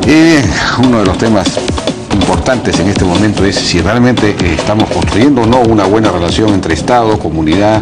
Uno de los temas importantes en este momento es si realmente estamos construyendo o no una buena relación entre Estado, comunidad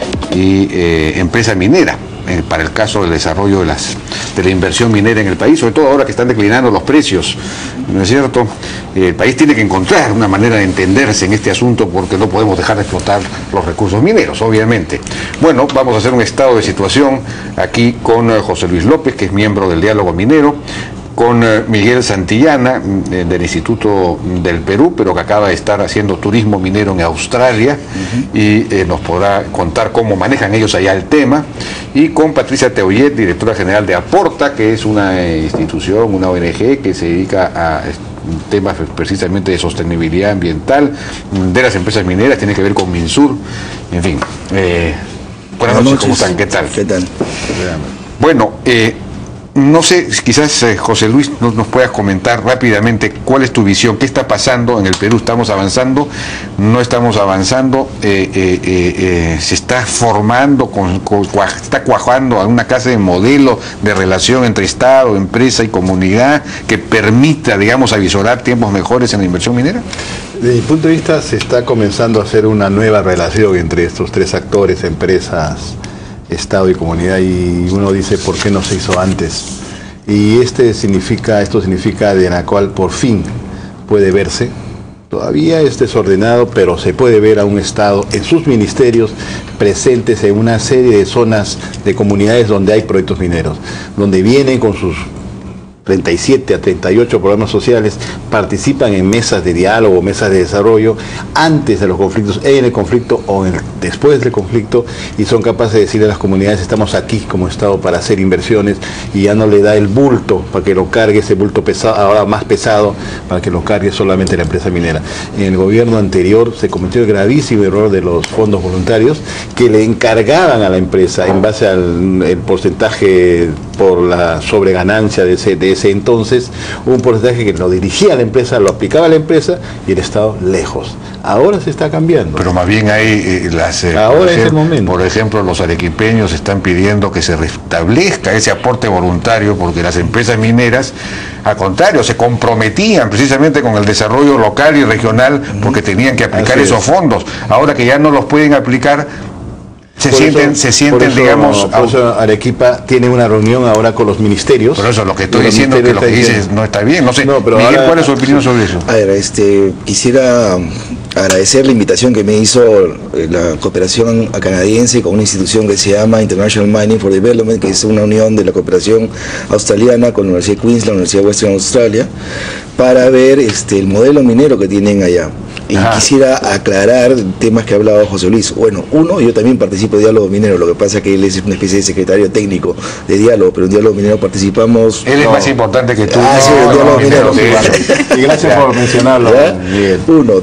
y empresa minera, para el caso del desarrollo de la inversión minera en el país, sobre todo ahora que están declinando los precios, ¿no es cierto? El país tiene que encontrar una manera de entenderse en este asunto porque no podemos dejar de explotar los recursos mineros, obviamente. Bueno, vamos a hacer un estado de situación aquí con José Luis López, que es miembro del Diálogo Minero, con Miguel Santillana del Instituto del Perú, pero que acaba de estar haciendo turismo minero en Australia, y nos podrá contar cómo manejan ellos allá el tema, y con Patricia Teollet, directora general de Aporta, que es una institución, una ONG que se dedica a temas precisamente de sostenibilidad ambiental de las empresas mineras, tiene que ver con Minsur, en fin. Buenas noches, ¿cómo están? ¿Qué tal? ¿Qué tal? Bueno, no sé, quizás José Luis nos puedas comentar rápidamente cuál es tu visión, qué está pasando en el Perú. ¿Estamos avanzando? ¿No estamos avanzando? ¿Se está formando, está cuajando a una clase de modelo de relación entre Estado, empresa y comunidad que permita, digamos, avisorar tiempos mejores en la inversión minera? Desde mi punto de vista, se está comenzando a hacer una nueva relación entre estos tres actores, empresas, Estado y comunidad, y uno dice, ¿por qué no se hizo antes? Y esto significa de la cual por fin puede verse. Todavía es desordenado, pero se puede ver a un Estado en sus ministerios presentes en una serie de zonas de comunidades donde hay proyectos mineros, donde vienen con sus 37 a 38 programas sociales, participan en mesas de diálogo, mesas de desarrollo, antes de los conflictos, en el conflicto o después del conflicto, y son capaces de decirle a las comunidades, estamos aquí como Estado para hacer inversiones, y ya no le da el bulto para que lo cargue, ese bulto pesado, ahora más pesado, para que lo cargue solamente la empresa minera. En el gobierno anterior se cometió el gravísimo error de los fondos voluntarios, que le encargaban a la empresa, en base al el porcentaje por la sobreganancia de ese entonces, un porcentaje que lo dirigía a la empresa, lo aplicaba a la empresa, y el Estado lejos. Ahora se está cambiando. Pero más bien hay ahora es el momento. Por ejemplo, los arequipeños están pidiendo que se restablezca ese aporte voluntario, porque las empresas mineras, al contrario, se comprometían precisamente con el desarrollo local y regional, porque tenían que aplicar esos fondos. Ahora que ya no los pueden aplicar, se sienten, digamos... Por eso Arequipa tiene una reunión ahora con los ministerios. Por eso lo que estoy diciendo es que lo que dices no está bien. No sé, no, pero Miguel, ¿cuál es su opinión sobre eso? A ver, quisiera agradecer la invitación que me hizo la cooperación canadiense con una institución que se llama International Mining for Development, que es una unión de la cooperación australiana con la Universidad de Queensland, la Universidad de Western Australia, para ver el modelo minero que tienen allá. Y quisiera aclarar temas que ha hablado José Luis. Bueno, yo también participo de Diálogo Minero, lo que pasa es que él es una especie de secretario técnico de Diálogo, pero en Diálogo Minero participamos... Él es más importante que tú. Sí, en Diálogo Minero. Y gracias por mencionarlo, Miguel.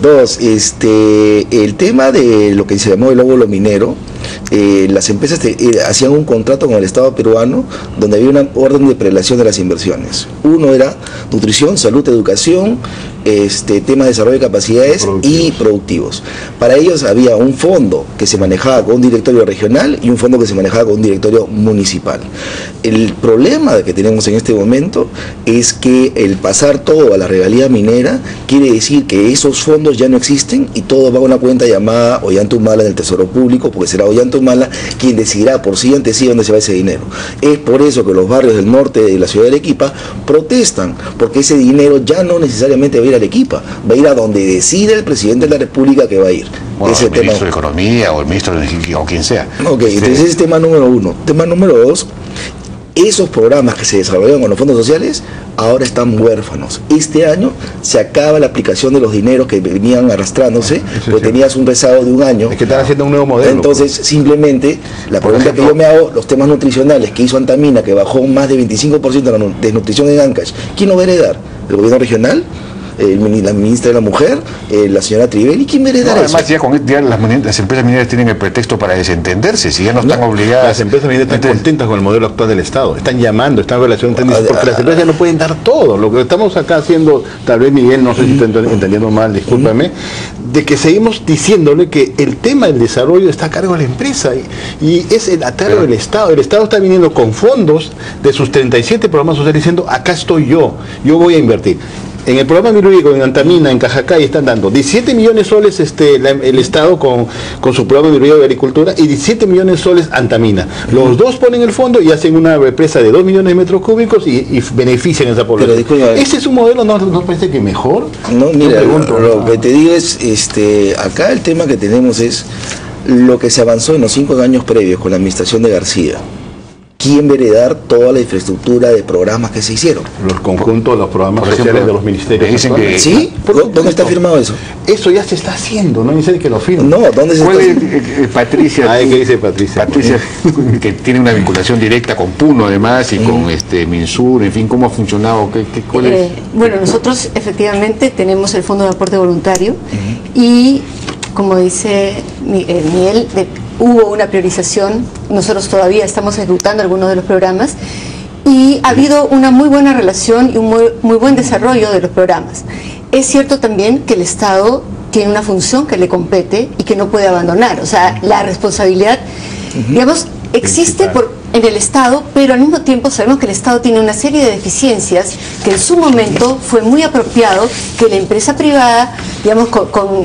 El tema de lo que se llamó el óvulo minero, las empresas hacían un contrato con el Estado peruano donde había una orden de prelación de las inversiones. Uno era nutrición, salud, educación, temas de desarrollo de capacidades y productivos. Para ellos había un fondo que se manejaba con un directorio regional y un fondo que se manejaba con un directorio municipal. El problema que tenemos en este momento es que el pasar todo a la regalía minera quiere decir que esos fondos ya no existen y todo va a una cuenta llamada Ollantumala del Tesoro Público, porque será Ollantumala quien decidirá por sí ante sí dónde se va ese dinero. Es por eso que los barrios del norte de la ciudad de Arequipa protestan, porque ese dinero ya no necesariamente va a ir a Arequipa, va a ir a donde decide el presidente de la República que va a ir. Bueno, el ministro de Economía o el ministro de Energía o quien sea. Ok, entonces ese es tema número uno. Tema número dos, esos programas que se desarrollaron con los fondos sociales ahora están huérfanos. Este año se acaba la aplicación de los dineros que venían arrastrándose, porque tenías un rezago de un año. Es que están haciendo un nuevo modelo. Entonces, simplemente, la pregunta que yo me hago, los temas nutricionales que hizo Antamina, que bajó más de 25% la desnutrición en Ancash, ¿quién lo va a heredar? ¿El gobierno regional? la ministra de la Mujer, la señora Trivelli. ¿Quién va a heredar eso? Además, ya las empresas mineras tienen el pretexto para desentenderse, si ya no están obligadas. Las empresas mineras están contentas con el modelo actual del Estado, están llamando, están en relación, porque las empresas no pueden dar todo. Lo que estamos acá haciendo, tal vez Miguel, no sé si estoy entendiendo mal, discúlpame, de que seguimos diciéndole que el tema del desarrollo está a cargo de la empresa y es a cargo del Estado. El Estado está viniendo con fondos de sus 37 programas sociales diciendo, acá estoy yo voy a invertir. En el programa Miruico, en Antamina, en Cajacay, están dando 17 millones de soles el Estado con su programa Miruico de Agricultura y 17 millones de soles Antamina. Los dos ponen el fondo y hacen una represa de 2 millones de metros cúbicos y benefician a esa población. ¿Ese es un modelo, no parece que mejor? No, mira, lo que te digo es, acá el tema que tenemos es lo que se avanzó en los 5 años previos con la administración de García. ¿Quién va a heredar toda la infraestructura de programas que se hicieron? Los conjuntos, los programas sociales de los ministerios. Dicen que, ¿sí? ¿Dónde está firmado eso? Eso ya se está haciendo, no dicen que lo firmen. No, ¿dónde se está haciendo? Patricia. ¿Qué dice Patricia? Patricia, que tiene una vinculación directa con Puno además y con Minsur, en fin, ¿cómo ha funcionado? ¿Cuál es? Bueno, nosotros efectivamente tenemos el Fondo de Aporte Voluntario y, como dice Miguel, hubo una priorización, nosotros todavía estamos ejecutando algunos de los programas y ha habido una muy buena relación y un muy buen desarrollo de los programas. Es cierto también que el Estado tiene una función que le compete y que no puede abandonar, o sea, la responsabilidad, digamos, existe en el Estado, pero al mismo tiempo sabemos que el Estado tiene una serie de deficiencias que en su momento fue muy apropiado que la empresa privada, digamos, con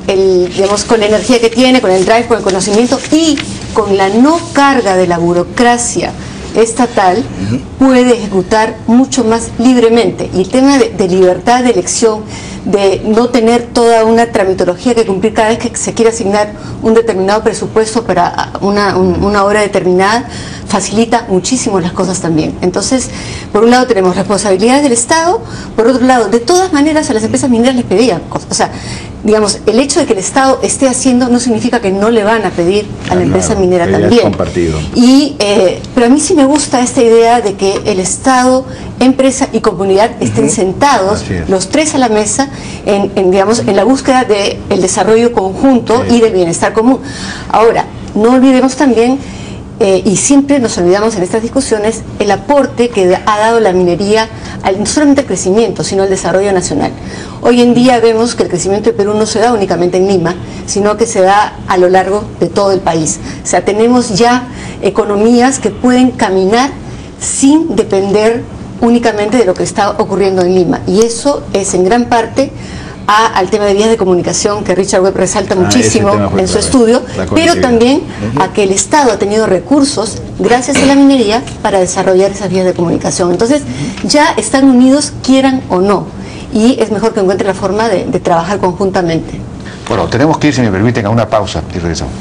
la energía que tiene, con el drive, con el conocimiento y con la no carga de la burocracia estatal, puede ejecutar mucho más libremente. Y el tema de libertad de elección, de no tener toda una tramitología que cumplir cada vez que se quiere asignar un determinado presupuesto para una hora determinada, facilita muchísimo las cosas también. Entonces, por un lado tenemos responsabilidades del Estado, por otro lado, de todas maneras a las empresas mineras les pedían cosas. O sea, digamos, el hecho de que el Estado esté haciendo no significa que no le van a pedir a la empresa minera también. Compartido. Pero a mí sí me gusta esta idea de que el Estado, empresa y comunidad estén sentados, los tres a la mesa, en la búsqueda del desarrollo conjunto y del bienestar común. Ahora, no olvidemos también, y siempre nos olvidamos en estas discusiones, el aporte que ha dado la minería, no solamente al crecimiento, sino al desarrollo nacional. Hoy en día vemos que el crecimiento de Perú no se da únicamente en Lima, sino que se da a lo largo de todo el país. O sea, tenemos ya economías que pueden caminar sin depender únicamente de lo que está ocurriendo en Lima. Y eso es en gran parte al tema de vías de comunicación que Richard Webb resalta muchísimo en su estudio, pero también a que el Estado ha tenido recursos gracias a la minería para desarrollar esas vías de comunicación. Entonces ya están unidos, quieran o no, y es mejor que encuentren la forma de trabajar conjuntamente. Bueno, tenemos que ir, si me permiten, a una pausa y regresamos.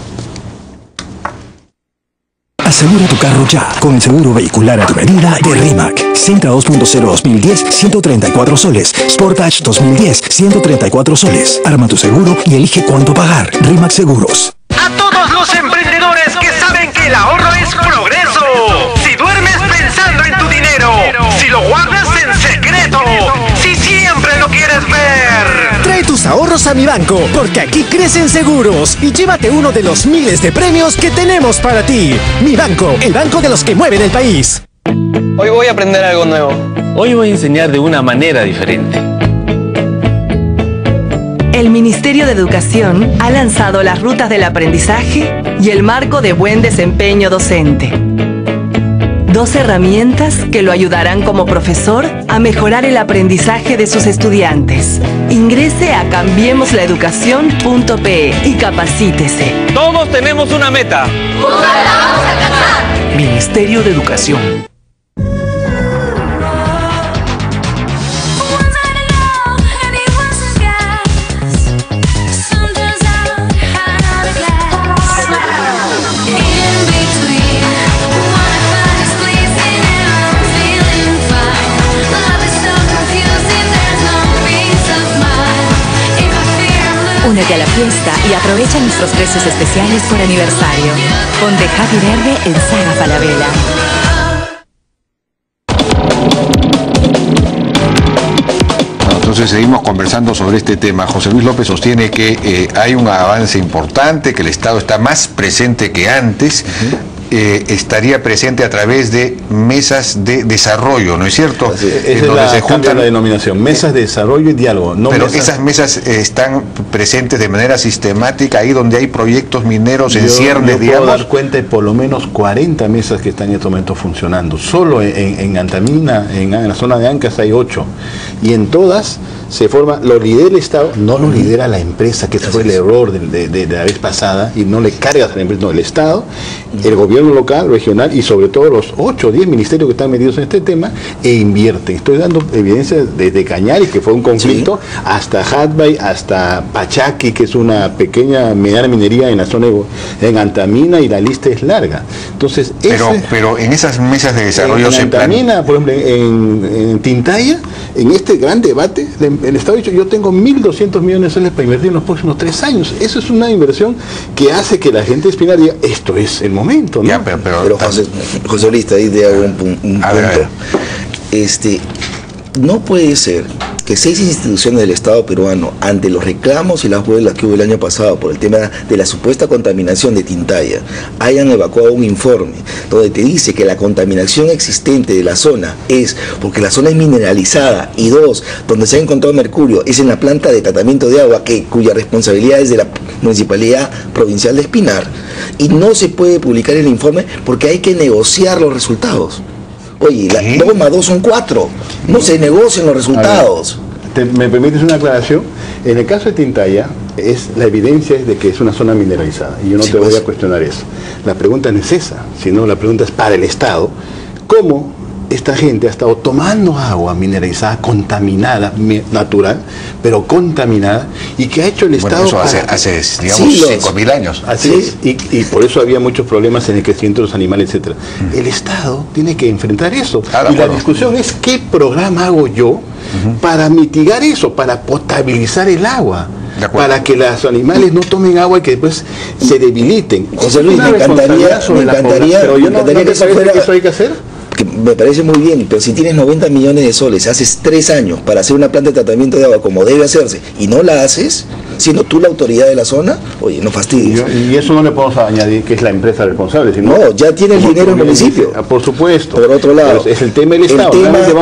Asegura tu carro ya con el seguro vehicular a tu medida de RIMAC. Sentra 2.0 2010, 134 soles. Sportage 2010, 134 soles. Arma tu seguro y elige cuánto pagar. RIMAC Seguros. A todos los emprendedores que saben que el ahorro es progreso. Si duermes pensando en tu dinero, si lo guardas en secreto, si siempre lo quieres ver. Trae tus ahorros a Mi Banco, porque aquí crecen seguros. Y llévate uno de los miles de premios que tenemos para ti. Mi Banco, el banco de los que mueven el país. Hoy voy a aprender algo nuevo. Hoy voy a enseñar de una manera diferente. El Ministerio de Educación ha lanzado las rutas del aprendizaje y el marco de buen desempeño docente. 2 herramientas que lo ayudarán como profesor a mejorar el aprendizaje de sus estudiantes. Ingrese a CambiemosLaEducación.pe y capacítese. Todos tenemos una meta. ¡Juntos la vamos a alcanzar! Ministerio de Educación. Únete a la fiesta y aprovecha nuestros precios especiales por aniversario. Ponte Happy Verde en Saga Falabella. Entonces seguimos conversando sobre este tema. José Luis López sostiene que hay un avance importante, que el Estado está más presente que antes. Estaría presente a través de mesas de desarrollo, ¿no es cierto? Esa es la denominación, mesas de desarrollo y diálogo. Pero esas mesas están presentes de manera sistemática ahí donde hay proyectos mineros en ciernes, digamos. Puedo dar cuenta de por lo menos 40 mesas que están en este momento funcionando. Solo en Antamina, en la zona de Ancas, hay 8. Y en todas se forma, lo lidera el Estado, no lo lidera la empresa, que ese fue el error de la vez pasada, y no le cargas a la empresa, no, el Estado, el gobierno local, regional y sobre todo los 8 o 10 ministerios que están metidos en este tema e invierten. Estoy dando evidencia desde Cañari, que fue un conflicto, hasta Hatbay, hasta Pachaqui, que es una pequeña mediana minería en la zona en Antamina, y la lista es larga. Entonces, pero en esas mesas de desarrollo en Antamina, por ejemplo, en Tintaya, en este gran debate, el Estado ha dicho: yo tengo 1.200 millones de soles para invertir en los próximos 3 años. Eso es una inversión que hace que la gente espinal diga: esto es el momento, ¿no? Ya, pero José Luis, ahí te hago un punto. No puede ser que 6 instituciones del Estado peruano, ante los reclamos y las huelgas que hubo el año pasado por el tema de la supuesta contaminación de Tintaya, hayan evacuado un informe donde te dice que la contaminación existente de la zona es porque la zona es mineralizada, y 2, donde se ha encontrado mercurio es en la planta de tratamiento de agua, cuya responsabilidad es de la Municipalidad Provincial de Espinar, y no se puede publicar el informe porque hay que negociar los resultados. Oye, 2 más 2 son 4. No se negocian los resultados. ¿Me permites una aclaración? En el caso de Tintaya, la evidencia es de que es una zona mineralizada, y yo no te voy a cuestionar eso. La pregunta no es esa, sino la pregunta es para el Estado: ¿cómo esta gente ha estado tomando agua mineralizada, contaminada, natural, pero contaminada, y que ha hecho el Estado? Eso hace digamos, 5.000 años. Así es, y por eso había muchos problemas en el crecimiento de los animales, etcétera. El Estado tiene que enfrentar eso. Y la discusión es: ¿qué programa hago yo para mitigar eso, para potabilizar el agua? Para que los animales no tomen agua y que después se debiliten. José Luis, me encantaría que eso hay que hacer. Que me parece muy bien, pero si tienes 90 millones de soles, haces 3 años para hacer una planta de tratamiento de agua como debe hacerse, y no la haces, siendo tú la autoridad de la zona, oye, no fastidies. Y eso no le podemos añadir que es la empresa responsable, sino... No, ya tiene el dinero en el municipio. Por supuesto. Por otro lado, es el tema del Estado.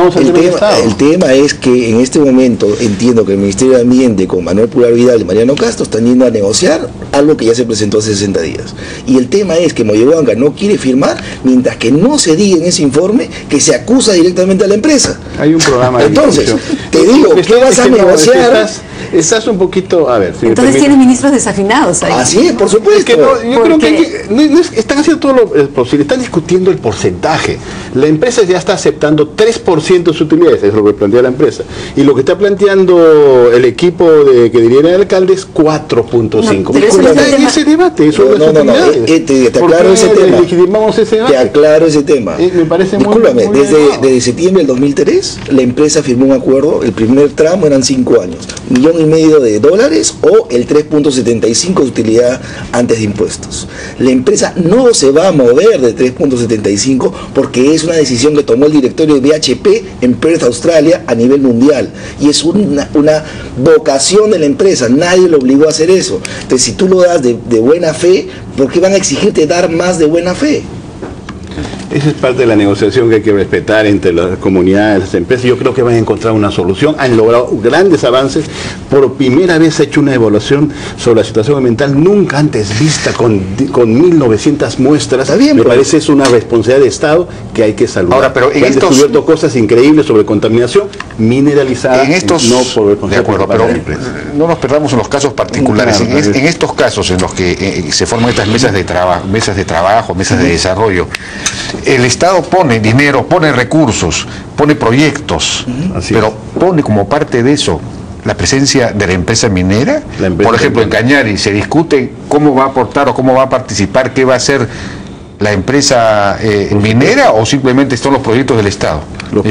El tema es que en este momento entiendo que el Ministerio de Ambiente, con Manuel Pular Vidal y Mariano Castro, están yendo a negociar algo que ya se presentó hace 60 días. Y el tema es que Moyobamba no quiere firmar mientras que no se diga en ese informe que se acusa directamente a la empresa. Hay un programa. Entonces, te digo, ¿qué vas a negociar? Estás un poquito, a ver. Entonces tienes ministros desafinados ahí. Así es, por supuesto. Es que yo creo que están haciendo todo lo posible, están discutiendo el porcentaje. La empresa ya está aceptando 3% de sus utilidades, es lo que plantea la empresa. Y lo que está planteando el equipo que diría el alcalde es 4.5. Pero eso está en ese debate, eso es te aclaro ese tema. Legitimamos ese debate. Te aclaro ese tema. Me parece Discúlpame, desde septiembre del 2003, la empresa firmó un acuerdo, el primer tramo eran 5 años, $1.500.000 o el 3.75 de utilidad antes de impuestos. La empresa no se va a mover de 3.75 porque es una decisión que tomó el directorio de BHP en Perth, Australia, a nivel mundial, y es una vocación de la empresa, nadie lo obligó a hacer eso. Entonces, si tú lo das de buena fe, ¿por qué van a exigirte dar más de buena fe? Esa es parte de la negociación que hay que respetar entre las comunidades, las empresas. Yo creo que van a encontrar una solución. Han logrado grandes avances. Por primera vez se ha hecho una evaluación sobre la situación ambiental nunca antes vista, con 1.900 muestras. Me parece es una responsabilidad de Estado que hay que saludar. Ahora, pero han descubierto cosas increíbles sobre contaminación mineralizada. En estos, no por responsabilidad, de acuerdo, pero no nos perdamos en los casos particulares. Claro, en estos casos en los que se forman estas mesas de trabajo, mesas de desarrollo, el Estado pone dinero, pone recursos, pone proyectos, pero pone como parte de eso la presencia de la empresa minera. Por ejemplo, en Cañari se discute cómo va a aportar o cómo va a participar, qué va a hacer la empresa minera, o simplemente son los proyectos del Estado.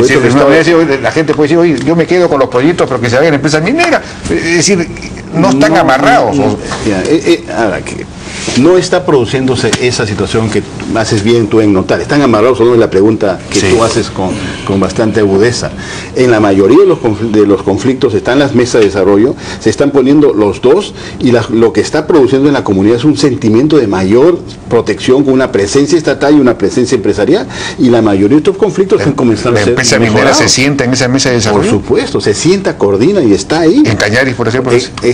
La gente puede decir: oye, yo me quedo con los proyectos, pero que se vayan a la empresa minera. Es decir, no están amarrados. no está produciéndose esa situación que haces bien tú en notar. Están amarrados, ¿no? Es la pregunta que tú haces con bastante agudeza. En la mayoría de los conflictos están las mesas de desarrollo, se están poniendo los dos, y lo que está produciendo en la comunidad es un sentimiento de mayor protección, con una presencia estatal y una presencia empresarial, y la mayoría de estos conflictos están comenzando a ser empresa minera se sienta en esa mesa de desarrollo. Por supuesto, se sienta, coordina y está ahí. En Cañaris, por ejemplo.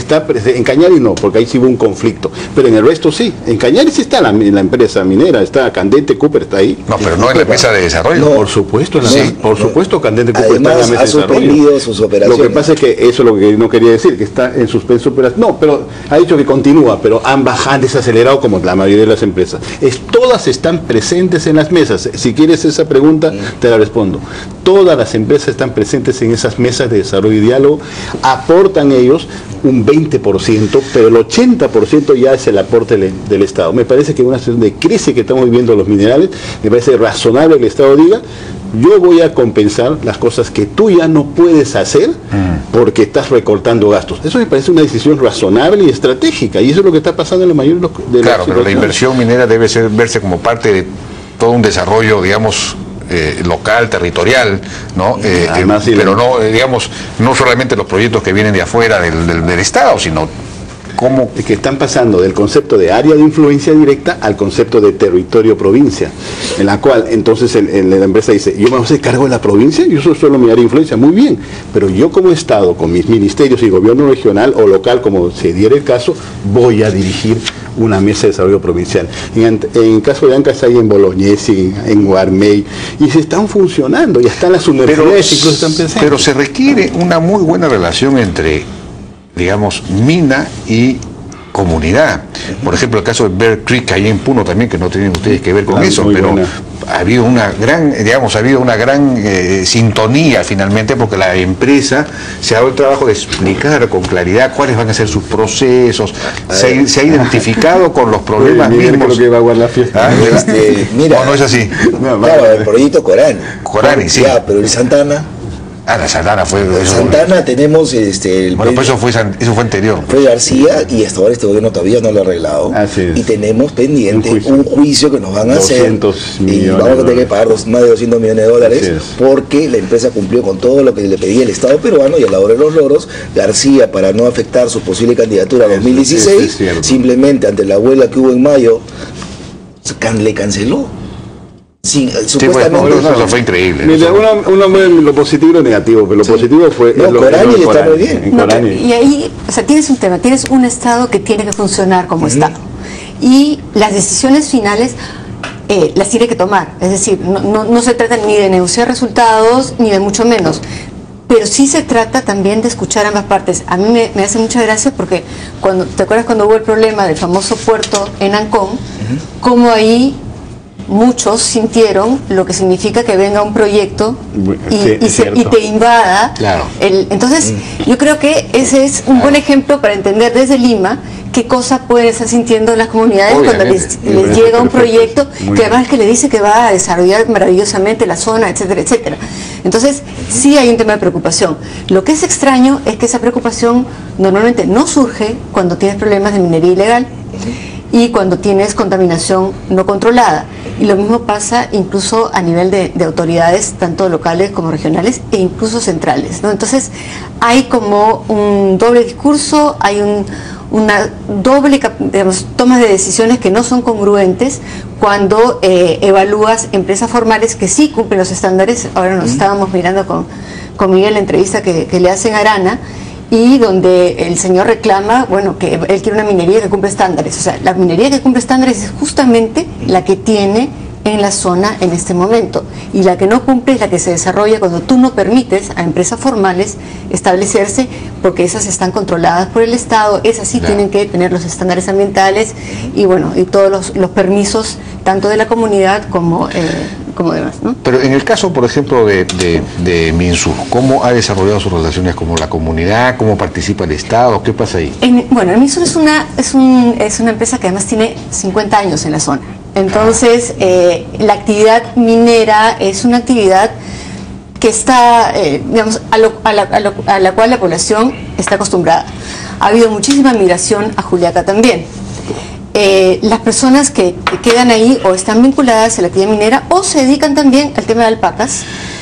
En Cañaris no, porque ahí sí hubo un conflicto, pero en el resto sí. En Cañaris sí está la empresa minera, está Candente Cooper, está ahí. No, pero no en la mesa de desarrollo. No, por supuesto, por supuesto Candente Cooper además, está en la mesa de desarrollo. Sus operaciones. Lo que pasa es que eso es lo que no quería decir, que está en suspenso operaciones. No, pero ha dicho que continúa, pero han desacelerado como la mayoría de las empresas. Todas están presentes en las mesas. Si quieres esa pregunta, te la respondo. Todas las empresas están presentes en esas mesas de desarrollo y diálogo, aportan ellos un 20%, pero el 80% ya es el aporte del Estado. Me parece que en una situación de crisis que estamos viviendo los minerales, me parece razonable que el Estado diga: yo voy a compensar las cosas que tú ya no puedes hacer porque estás recortando gastos. Eso me parece una decisión razonable y estratégica, y eso es lo que está pasando en la mayoría de Claro, pero la inversión minera debe verse como parte de todo un desarrollo, digamos, local, territorial, ¿no? Además, pero no, digamos, no solamente los proyectos que vienen de afuera del Estado, sino cómo... que están pasando del concepto de área de influencia directa al concepto de territorio provincia, en la cual entonces la empresa dice: yo me voy a hacer cargo de la provincia, yo soy solo mi área de influencia, muy bien, pero yo como Estado, con mis ministerios y gobierno regional o local, como se diera el caso, voy a dirigir una mesa de desarrollo provincial. En caso de Ancas hay en Bolognesi, en Guarmey, y se están funcionando, y están las universidades, incluso están presentes. Pero se requiere una muy buena relación entre, digamos, mina y comunidad. Por ejemplo, el caso de Bear Creek, ahí en Puno también, que no tienen ustedes que ver con eso, pero buena. Ha habido una gran sintonía finalmente, porque la empresa se ha dado el trabajo de explicar con claridad cuáles van a ser sus procesos, se ha identificado con los problemas mismos. Creo que va a guardar la fiesta. Mira, no es así. Claro, el proyecto Corani. Corani, sí. Ya, pero el Santana. La Santana fue... Santana tenemos bueno, pues eso fue anterior. Fue García, y hasta ahora este gobierno todavía no lo ha arreglado. Y tenemos pendiente un juicio que nos van a hacer. Y vamos a tener que pagar más de $200 millones, porque la empresa cumplió con todo lo que le pedía el Estado peruano, y a la hora de los loros, García, para no afectar su posible candidatura a 2016, simplemente ante la huelga que hubo en mayo, le canceló. Sí, supuestamente eso fue increíble. Mira, uno ve lo positivo y lo negativo, pero lo positivo fue... Corani está muy bien. Y ahí, o sea, tienes un tema, tienes un Estado que tiene que funcionar como Estado, y las decisiones finales las tiene que tomar. Es decir, no se trata ni de negociar resultados, ni de mucho menos, pero sí se trata también de escuchar ambas partes. A mí me hace mucha gracia porque ¿te acuerdas cuando hubo el problema del famoso puerto en Ancón? Como ahí muchos sintieron lo que significa que venga un proyecto y te invada. Entonces, yo creo que ese es un buen ejemplo para entender desde Lima qué cosa pueden estar sintiendo las comunidades cuando les llega un proyecto que además que le dice que va a desarrollar maravillosamente la zona, etcétera, etcétera. Entonces, sí hay un tema de preocupación. Lo que es extraño es que esa preocupación normalmente no surge cuando tienes problemas de minería ilegal y cuando tienes contaminación no controlada. Y lo mismo pasa incluso a nivel de autoridades, tanto locales como regionales e incluso centrales, ¿no? Entonces hay como un doble discurso, hay una doble, digamos, toma de decisiones que no son congruentes cuando evalúas empresas formales que sí cumplen los estándares. Ahora nos estábamos mirando con Miguel la entrevista que le hacen a Arana, y donde el señor reclama, bueno, que él quiere una minería que cumple estándares. O sea, la minería que cumple estándares es justamente la que tiene en la zona en este momento, y la que no cumple es la que se desarrolla cuando tú no permites a empresas formales establecerse, porque esas están controladas por el Estado, esas sí tienen que tener los estándares ambientales y bueno, y todos los permisos tanto de la comunidad como demás, ¿no? Pero en el caso, por ejemplo, de Minsur, ¿cómo ha desarrollado sus relaciones con la comunidad? ¿Cómo participa el Estado? ¿Qué pasa ahí? Bueno, Minsur es una empresa que además tiene 50 años en la zona. Entonces, la actividad minera es una actividad que está, digamos, a la cual la población está acostumbrada. Ha habido muchísima migración a Juliaca también. las personas que quedan ahí o están vinculadas a la actividad minera o se dedican también al tema de alpacas,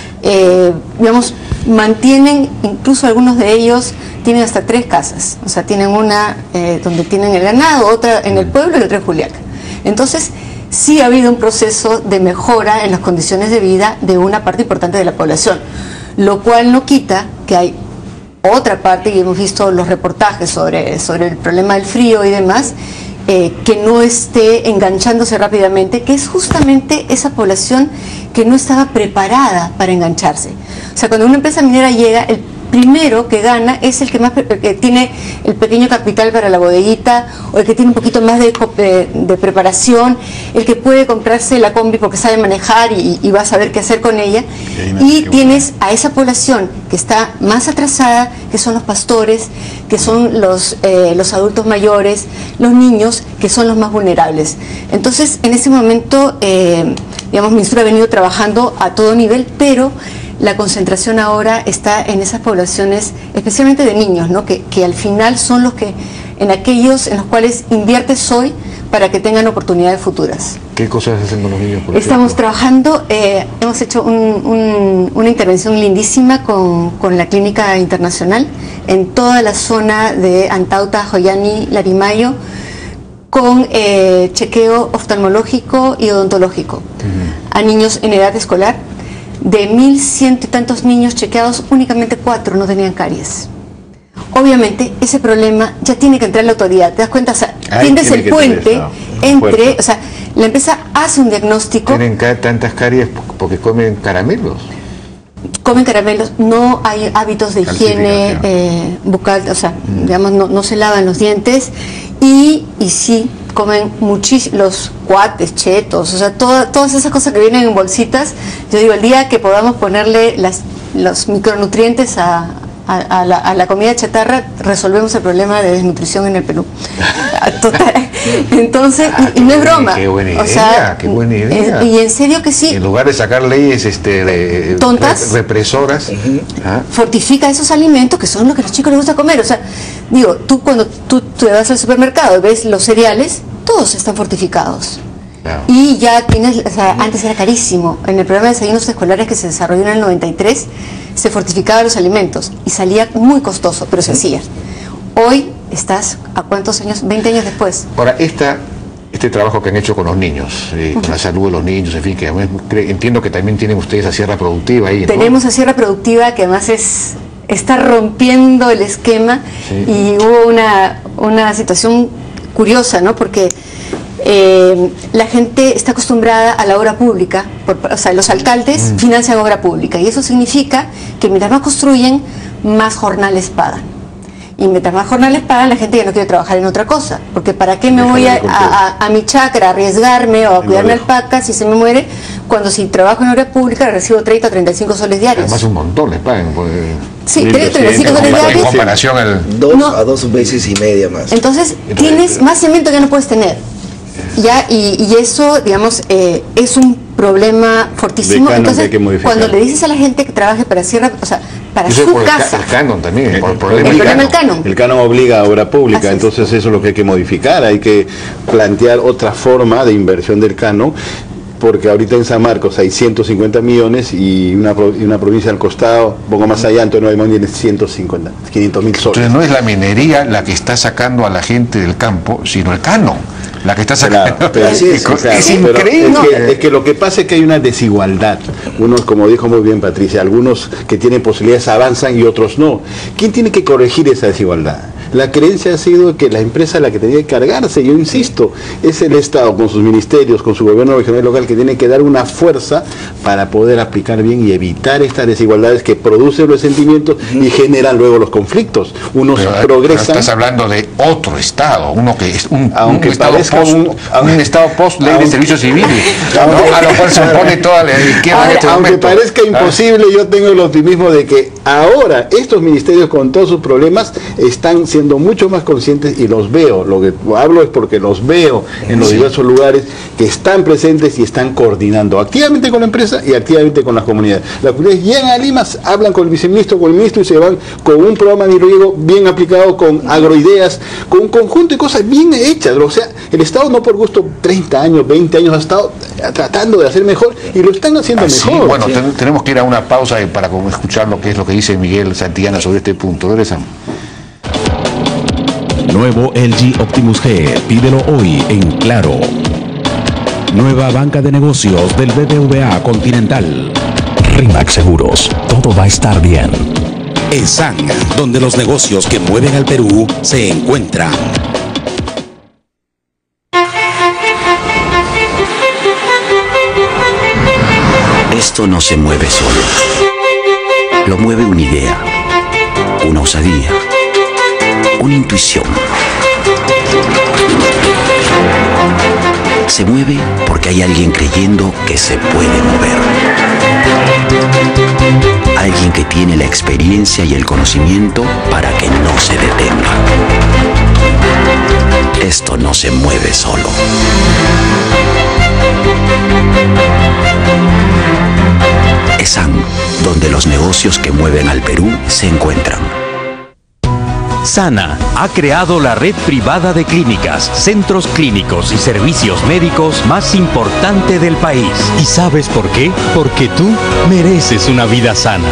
digamos, mantienen, incluso algunos de ellos tienen hasta 3 casas, o sea, tienen una donde tienen el ganado, otra en el pueblo y otra en Juliaca. Entonces, sí ha habido un proceso de mejora en las condiciones de vida de una parte importante de la población, lo cual no quita que hay otra parte, y hemos visto los reportajes sobre el problema del frío y demás, que no esté enganchándose rápidamente, que es justamente esa población que no estaba preparada para engancharse. O sea, cuando una empresa minera llega, el primero que gana es el que más que tiene el pequeño capital para la bodeguita, o el que tiene un poquito más de preparación, el que puede comprarse la combi porque sabe manejar y va a saber qué hacer con ella. Y tienes a esa población que está más atrasada, que son los pastores, que son los adultos mayores, los niños, que son los más vulnerables. Entonces, en ese momento, digamos, MINSUR ha venido trabajando a todo nivel, pero la concentración ahora está en esas poblaciones, especialmente de niños, ¿no? que al final son los que, en aquellos en los cuales inviertes hoy para que tengan oportunidades futuras. ¿Qué cosas hacen con los niños? Estamos trabajando, hemos hecho una intervención lindísima con la Clínica Internacional en toda la zona de Antauta, Joyani, Larimayo, con chequeo oftalmológico y odontológico a niños en edad escolar. De 1.100 y tantos niños chequeados, únicamente 4 no tenían caries. Obviamente, ese problema ya tiene que entrar la autoridad. ¿Te das cuenta? O sea, tiendes el puente entre... O sea, la empresa hace un diagnóstico... ¿Tienen tantas caries porque comen caramelos? Comen caramelos, no hay hábitos de higiene bucal, o sea, digamos, no se lavan los dientes y sí comen muchísimo, los cuates, chetos, o sea, todas esas cosas que vienen en bolsitas. Yo digo, el día que podamos ponerle los micronutrientes a la comida chatarra, resolvemos el problema de desnutrición en el Perú. Total. Entonces, y no es broma. Qué buena idea, o sea, qué buena idea. Y en serio que sí. En lugar de sacar leyes tontas, represoras, fortifica esos alimentos que son los que a los chicos les gusta comer. O sea, digo, tú cuando tú te vas al supermercado y ves los cereales, todos están fortificados. Claro. Y ya tienes, o sea, antes era carísimo. En el programa de desayunos escolares que se desarrolló en el 93, se fortificaban los alimentos y salía muy costoso, pero se hacía. Hoy estás, ¿a cuántos años? 20 años después. Ahora, este trabajo que han hecho con los niños, con la salud de los niños, en fin, que entiendo que también tienen ustedes a Sierra Productiva ahí, ¿no? Tenemos a Sierra Productiva, que además está rompiendo el esquema, y hubo una situación curiosa, ¿no? Porque la gente está acostumbrada a la obra pública, o sea, los alcaldes financian obra pública, y eso significa que mientras más construyen, más jornales pagan. Y mientras más jornales pagan, la gente ya no quiere trabajar en otra cosa, porque ¿para qué me voy a mi chacra a arriesgarme o a cuidarme alpaca si se me muere, cuando si trabajo en obra pública recibo 30 o 35 soles diarios? Además un montón les pagan. Sí, 35 soles diarios. En comparación a 2 veces y media más. Entonces, tienes más cemento que no puedes tener. Ya, y eso, digamos, es un problema fortísimo. Entonces, cuando le dices a la gente que trabaje para Sierra, o sea, para su casa. El canon también, por el problema del canon. El canon obliga a obra pública, entonces eso es lo que hay que modificar, hay que plantear otra forma de inversión del canon, porque ahorita en San Marcos hay 150 millones y una provincia al costado, un poco más allá, Antonio Aymón tiene 150, 500 mil soles. Entonces no es la minería la que está sacando a la gente del campo, sino el canon. La que está sacando. Claro, pero es increíble. Es que lo que pasa es que hay una desigualdad. Unos, como dijo muy bien Patricia, algunos que tienen posibilidades avanzan y otros no. ¿Quién tiene que corregir esa desigualdad? La creencia ha sido que la empresa la que tenía que cargarse, yo insisto, es el Estado con sus ministerios, con su gobierno regional y local, que tiene que dar una fuerza para poder aplicar bien y evitar estas desigualdades que producen los sentimientos y generan luego los conflictos. Unos progresan. Pero estás hablando de otro Estado, uno que es un Estado post ley de servicio civil, ¿no? A lo cual se opone toda la izquierda en este momento. Aunque parezca imposible, yo tengo el optimismo de que ahora estos ministerios con todos sus problemas están siendo mucho más conscientes y los veo. Lo que hablo es porque los veo en los diversos lugares que están presentes y están coordinando activamente con la empresa empresa y activamente con las comunidades. Las comunidades llegan a Lima, hablan con el viceministro, con el ministro y se van con un programa de riego bien aplicado, con agroideas, con un conjunto de cosas bien hechas. O sea, el Estado no por gusto 30 años, 20 años ha estado tratando de hacer mejor y lo están haciendo mejor. Bueno, tenemos que ir a una pausa para escuchar lo que dice Miguel Santillana sobre este punto. Regresamos. Nuevo LG Optimus G, pídelo hoy en Claro. Nueva banca de negocios del BBVA Continental. RIMAC Seguros, todo va a estar bien. ESAN, donde los negocios que mueven al Perú se encuentran. Esto no se mueve solo. Lo mueve una idea, una osadía, una intuición. Se mueve porque hay alguien creyendo que se puede mover. Alguien que tiene la experiencia y el conocimiento para que no se detenga. Esto no se mueve solo. ESAN, donde los negocios que mueven al Perú se encuentran. Sana ha creado la red privada de clínicas, centros clínicos y servicios médicos más importante del país. ¿Y sabes por qué? Porque tú mereces una vida sana.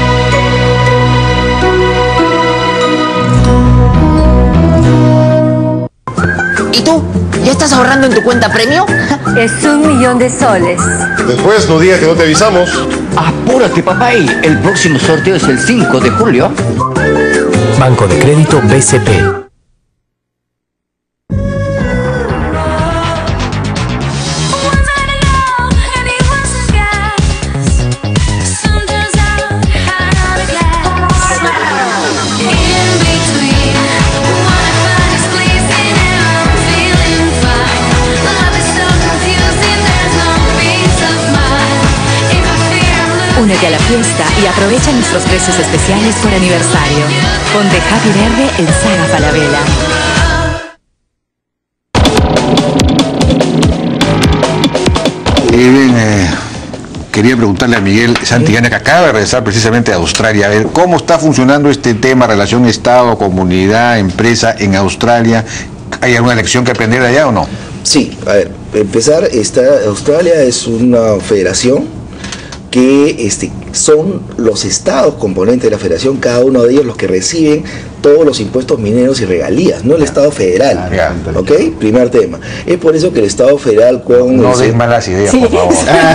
¿Y tú? ¿Ya estás ahorrando en tu cuenta premio? Es 1 millón de soles. Después no digas que no te avisamos. Apúrate, papá, el próximo sorteo es el 5 de julio. Banco de Crédito BCP. Únete a la fiesta y aprovecha nuestros precios especiales por aniversario. Ponte Happy Verde en Saga Falabella. Bien, quería preguntarle a Miguel Santillana, que acaba de regresar precisamente a Australia, a ver cómo está funcionando este tema, relación Estado, comunidad, empresa en Australia. ¿Hay alguna lección que aprender de allá o no? Sí, a ver, empezar, Australia es una federación que son los estados componentes de la federación, cada uno de ellos los que reciben todos los impuestos mineros y regalías, no el Estado federal. ¿Ok? Primer tema. Es por eso que el Estado federal con... No des malas ideas, por favor.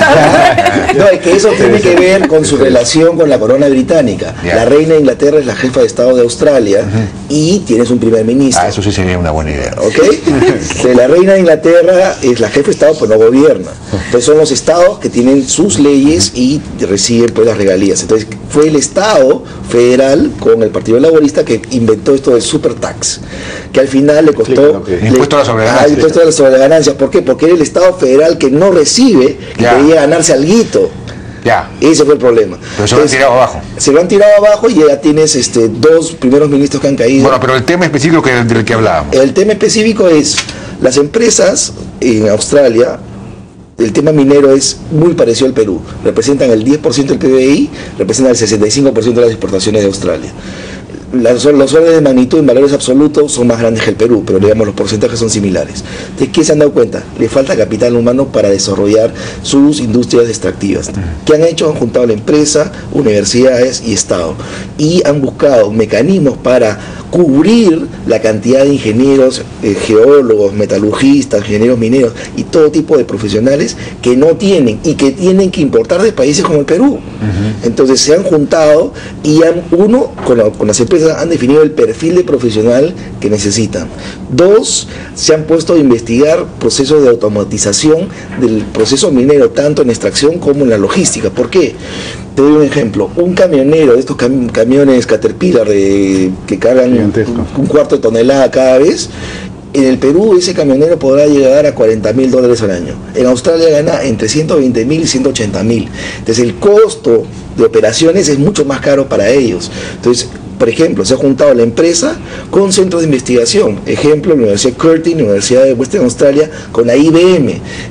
No, es que eso tiene que ver con su relación con la corona británica. La reina de Inglaterra es la jefa de Estado de Australia y tienes un primer ministro. Eso sí sería una buena idea. ¿Ok? La reina de Inglaterra es la jefa de Estado, pero no gobierna. Entonces son los estados que tienen sus leyes y reciben pues las regalías. Entonces fue el Estado federal con el Partido Laborista que inventó esto del super tax, que al final le costó impuesto a la sobreganancia. Impuesto a la sobreganancia. ¿Por qué? Porque era el Estado federal que no recibe y quería ganarse alguito. Ese fue el problema. Pero se lo han tirado abajo. Se lo han tirado abajo y ya tienes dos primeros ministros que han caído. Bueno, pero el tema específico del que hablábamos. El tema específico es las empresas en Australia. El tema minero es muy parecido al Perú. Representan el 10% del PBI, representan el 65% de las exportaciones de Australia. Los órdenes de magnitud en valores absolutos son más grandes que el Perú, pero digamos los porcentajes son similares. ¿De qué se han dado cuenta? Le falta capital humano para desarrollar sus industrias extractivas. ¿Qué han hecho? Han juntado la empresa, universidades y Estado. Y han buscado mecanismos para cubrir la cantidad de ingenieros, geólogos, metalurgistas, ingenieros mineros y todo tipo de profesionales que no tienen y que tienen que importar de países como el Perú. Entonces se han juntado y con las empresas han definido el perfil de profesional que necesitan. 2, se han puesto a investigar procesos de automatización del proceso minero, tanto en extracción como en la logística. ¿Por qué? Te doy un ejemplo. Un camionero de estos camiones Caterpillar que cargan un cuarto de tonelada cada vez, en el Perú ese camionero podrá llegar a $40,000 al año. En Australia gana entre 120,000 y 180,000. Entonces el costo de operaciones es mucho más caro para ellos. Entonces, por ejemplo, se ha juntado la empresa con centros de investigación. Ejemplo, la Universidad Curtin, la Universidad de Western Australia, con la IBM. Entonces,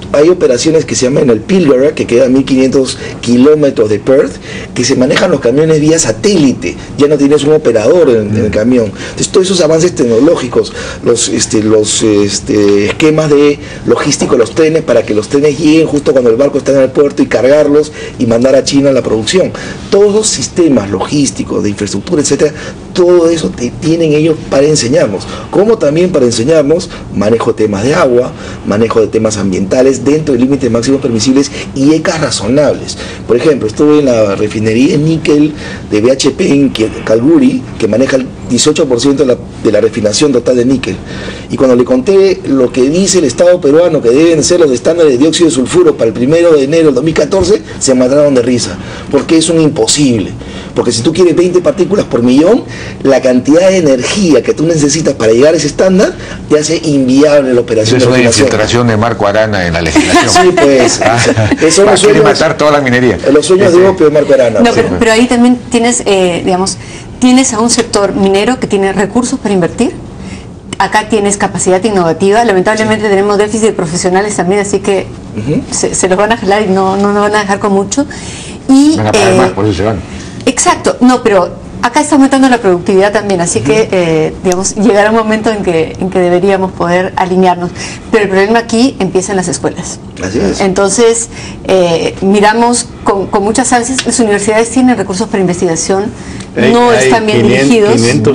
hay operaciones que se llaman el Pilbara, que queda a 1500 kilómetros de Perth, que se manejan los camiones vía satélite, ya no tienes un operador en el camión. Entonces todos esos avances tecnológicos, los esquemas de logístico de los trenes, para que los trenes lleguen justo cuando el barco está en el puerto y cargarlos y mandar a China la producción. Todos los sistemas logísticos, de infraestructura, etcétera, todo eso tienen ellos para enseñarnos, como también para enseñarnos manejo de temas de agua, manejo de temas ambientales dentro de límites máximos permisibles y ECAs razonables. Por ejemplo, estuve en la refinería de níquel de BHP en Calgary, que maneja el 18% de la refinación total de níquel, y cuando le conté lo que dice el Estado peruano que deben ser los estándares de dióxido de sulfuro para el 1 de enero del 2014, se mataron de risa, porque es un imposible. Porque si tú quieres 20 partículas por millón, la cantidad de energía que tú necesitas para llegar a ese estándar te hace inviable la operación. Eso es una infiltración de Marco Arana en la legislación. Sí, pues. Eso va a querer matar toda la minería. Los sueños de opio de Marco Arana. No, pero ahí también tienes, tienes a un sector minero que tiene recursos para invertir. Acá tienes capacidad innovativa. Lamentablemente tenemos déficit de profesionales también, así que se los van a jalar y no van a dejar con mucho. Y, van a pagar más, por eso se van. Exacto, no, pero acá está aumentando la productividad también, así que, llegará un momento en que deberíamos poder alinearnos. Pero el problema aquí empieza en las escuelas. Así es. Entonces, miramos con muchas ansias, las universidades tienen recursos para investigación, no están bien dirigidos.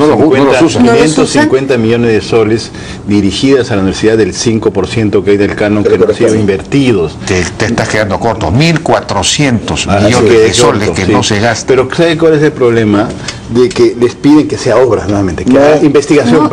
550 millones de soles dirigidas a la universidad del 5% que hay del canon que no han sido invertidos. Te estás quedando corto, 1.400 millones de soles que no se gastan. Pero ¿sabe cuál es el problema? De que les piden que sea obras nuevamente, que haga investigación,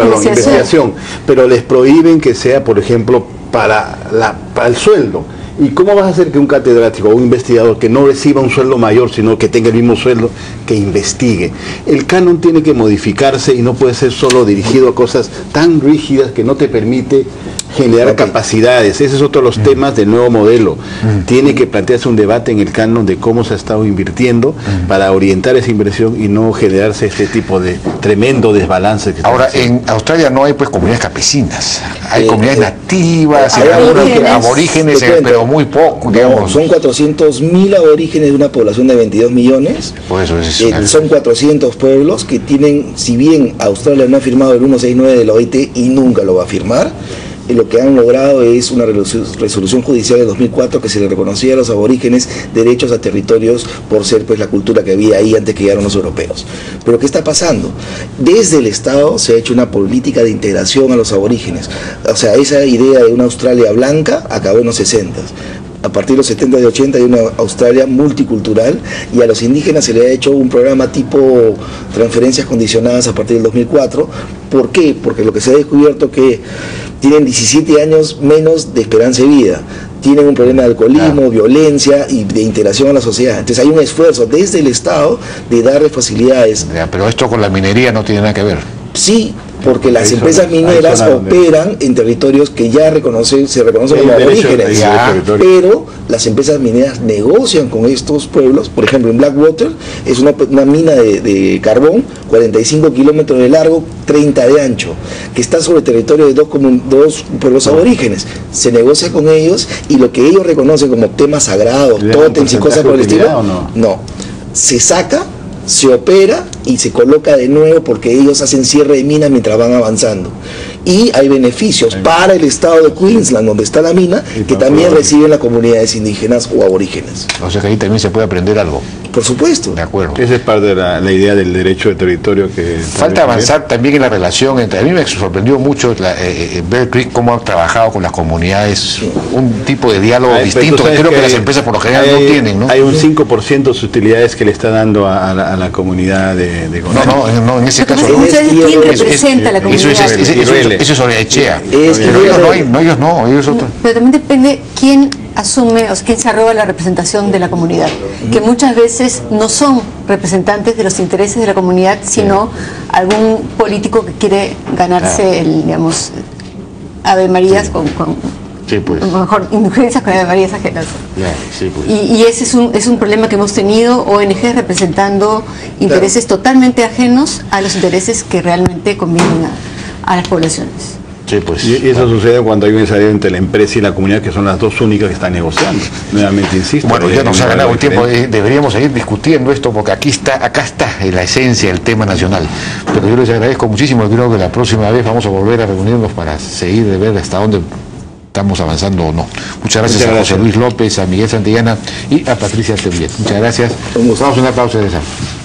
pero les prohíben que sea, por ejemplo, para el sueldo. ¿Y cómo vas a hacer que un catedrático o un investigador que no reciba un sueldo mayor, sino que tenga el mismo sueldo, que investigue? El canon tiene que modificarse y no puede ser solo dirigido a cosas tan rígidas que no te permite generar capacidades. Ese es otro de los temas del nuevo modelo. Tiene que plantearse un debate en el canon de cómo se ha estado invirtiendo para orientar esa inversión y no generarse este tipo de tremendo desbalance. Ahora, en Australia no hay pues comunidades campesinas, hay comunidades nativas, aborígenes, pero muy poco, digamos. Son 400.000 aborígenes de una población de 22 millones. Pues eso es son 400 pueblos que tienen, si bien Australia no ha firmado el 169 de la OIT y nunca lo va a firmar, lo que han logrado es una resolución judicial de 2004 que se le reconocía a los aborígenes derechos a territorios por ser pues la cultura que había ahí antes que llegaron los europeos. Pero ¿qué está pasando? Desde el Estado se ha hecho una política de integración a los aborígenes. O sea, esa idea de una Australia blanca acabó en los 60. A partir de los 70 y 80 hay una Australia multicultural y a los indígenas se le ha hecho un programa tipo transferencias condicionadas a partir del 2004. ¿Por qué? Porque lo que se ha descubierto que tienen 17 años menos de esperanza de vida, tienen un problema de alcoholismo, violencia y de integración a la sociedad. Entonces hay un esfuerzo desde el Estado de darle facilidades. Pero esto con la minería no tiene nada que ver. Sí, porque las empresas mineras operan en territorios que ya se reconocen como aborígenes, pero las empresas mineras negocian con estos pueblos. Por ejemplo, en Blackwater es una mina de carbón, 45 kilómetros de largo, 30 de ancho, que está sobre el territorio de dos pueblos aborígenes. Se negocia con ellos y lo que ellos reconocen como temas sagrados, tótems y cosas por el estilo, no, se saca, se opera y se coloca de nuevo porque ellos hacen cierre de mina mientras van avanzando. Y hay beneficios para el estado de Queensland, donde está la mina, que también reciben las comunidades indígenas o aborígenes. O sea que ahí también se puede aprender algo. Por supuesto. De acuerdo. Esa es parte de la idea del derecho de territorio que... Falta avanzar también en la relación entre... A mí me sorprendió mucho Bear Creek cómo han trabajado con las comunidades, un tipo de diálogo distinto que creo que las empresas por lo general no tienen, ¿no? Hay un 5% de sus utilidades que le está dando a la comunidad de No, en ese caso no. ¿Quién representa la comunidad? Eso es sobre Echea. Pero ellos no, ellos otros. Pero también depende quién asume o quién se arroba la representación de la comunidad, que muchas veces no son representantes de los intereses de la comunidad, sino algún político que quiere ganarse el, digamos, Ave Marías con mejor indulgencias con Ave Marías ajenas. Y ese es un problema que hemos tenido, ONGs representando intereses totalmente ajenos a los intereses que realmente convienen a las poblaciones. Sí, pues. Y eso sucede cuando hay un desacuerdo entre la empresa y la comunidad, que son las dos únicas que están negociando. Nuevamente insisto. Bueno, ya nos ha ganado el tiempo, deberíamos seguir discutiendo esto porque acá está la esencia del tema nacional. Pero yo les agradezco muchísimo, creo que la próxima vez vamos a volver a reunirnos para seguir de ver hasta dónde estamos avanzando o no. Muchas gracias a José Luis López, a Miguel Santillana y a Patricia Teuliet. Muchas gracias. Vamos a una pausa de esa.